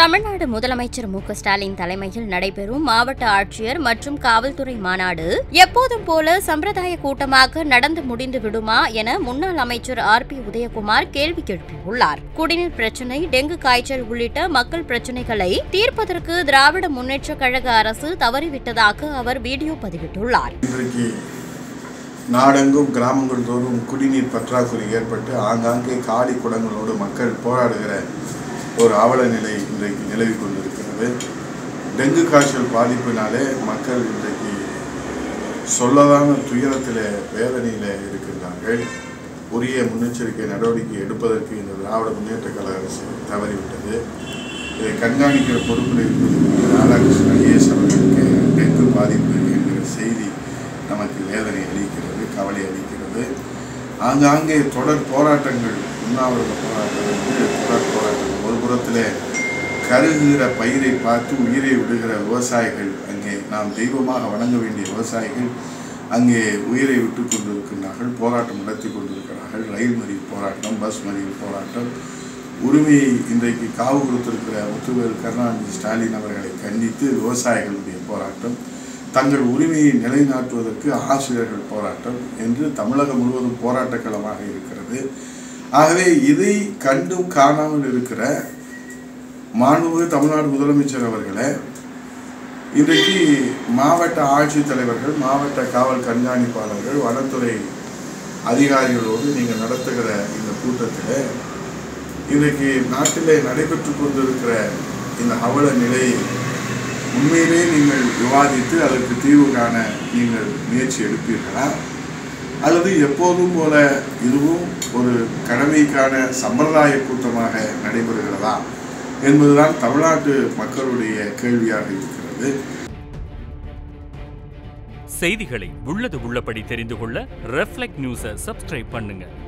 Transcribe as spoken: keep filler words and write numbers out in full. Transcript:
தமிழ்நாடு முதலமைச்சர் மு க ஸ்டாலின் தலைமையில் நடைபெறும் மாவட்ட ஆட்சியர் மற்றும் காவல்துறை மாநாடு எப்போதும் போல சம்பிரதாய கூட்டமாக நடந்து முடிந்து விடுமா என முன்னாள் அமைச்சர் ஆர் பி உதயகுமார் கேள்வி எழுப்பியுள்ளார். குடிநீர் பிரச்சினை, டெங்கு காய்ச்சல் உள்ளிட்ட மக்கள் பிரச்சினைகளை தீர்ப்பதற்கு திராவிட முன்னேற்றக் கழக அரசு தவறிவிட்டதாக அவர் வீடியோ பதிவிட்டுள்ளார். நாடெங்கும் கிராமங்கள் தோறும் குடிநீர் பற்றாக்குறை ஏற்பட்டு ஆங்காங்கே காலி குடங்களோடு மக்கள் போராடுகிற ஒரு அவல நிலை இன்றைக்கு நிலவி கொண்டிருக்கிறது. டெங்கு காய்ச்சல் பாதிப்பினாலே மக்கள் இன்றைக்கு சொல்லதான துயரத்தில் வேதனையில் இருக்கின்றார்கள். உரிய முன்னெச்சரிக்கை நடவடிக்கை எடுப்பதற்கு இந்த திராவிட முன்னேற்ற கழக அரசு தவறிவிட்டது. இதை கண்காணிக்கிற பொறுப்பில் இருப்பது ராதாகிருஷ்ணன் ஐஏஎஸ் அவர்களுக்கு டெங்கு பாதிப்பு என்கிற செய்தி நமக்கு வேதனை அளிக்கிறது, கவலை அளிக்கிறது. ஆங்காங்கே தொடர் போராட்டங்கள், உண்ணாவிரத போராட்டம் என்று தொடர் போராட்டங்கள். ஒரு புறத்தில் கருகுகிற பயிரை பார்த்து உயிரை விடுகிற விவசாயிகள், அங்கே நாம் தெய்வமாக வணங்க வேண்டிய விவசாயிகள் அங்கே உயிரை விட்டு கொண்டிருக்கிறார்கள், போராட்டம் நடத்தி கொண்டிருக்கிறார்கள். ரயில் மறியல் போராட்டம், பஸ் மறியல் போராட்டம். உரிமையை இன்றைக்கு காவு கொடுத்திருக்கிற முத்துவேல் கருணாநிதி ஸ்டாலின் அவர்களை கண்டித்து விவசாயிகளுடைய போராட்டம், தங்கள் உரிமையை நிலைநாட்டுவதற்கு ஆசிரியர்கள் போராட்டம் என்று தமிழகம் முழுவதும் போராட்ட களமாக இருக்கிறது. ஆகவே இதை கண்டும் காணாமல் இருக்கிற மாண்புமிகு தமிழ்நாடு முதலமைச்சர் அவர்களை இன்றைக்கு மாவட்ட ஆட்சித்தலைவர்கள், மாவட்ட காவல் கண்காணிப்பாளர்கள், வனத்துறை அதிகாரிகளோடு நீங்கள் நடத்துகிற இந்த கூட்டத்தில் இன்றைக்கு நாட்டிலே நடைபெற்று கொண்டிருக்கிற இந்த அவல நிலையை உண்மையிலே நீங்கள் விவாதித்து அதற்கு தீர்வு காண நீங்கள் முயற்சி எடுப்பீர்களா, அல்லது எப்போதும் போல இதுவும் ஒரு கடமைக்கான சம்பிரதாய கூட்டமாக நடைபெறுகிறதா என்பதுதான் தமிழ்நாட்டு மக்களுடைய கேள்வியாக இருக்கிறது. செய்திகளை உள்ளது உள்ளபடி தெரிந்து கொள்ள ரெஃப்ளெக்ட் நியூஸை சப்ஸ்கிரைப் பண்ணுங்க.